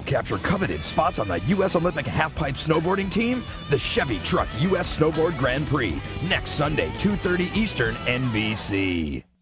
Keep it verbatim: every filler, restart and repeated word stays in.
capture coveted spots on the U S Olympic halfpipe snowboarding team? The Chevy Truck U S Snowboard Grand Prix, next Sunday, two thirty Eastern, N B C.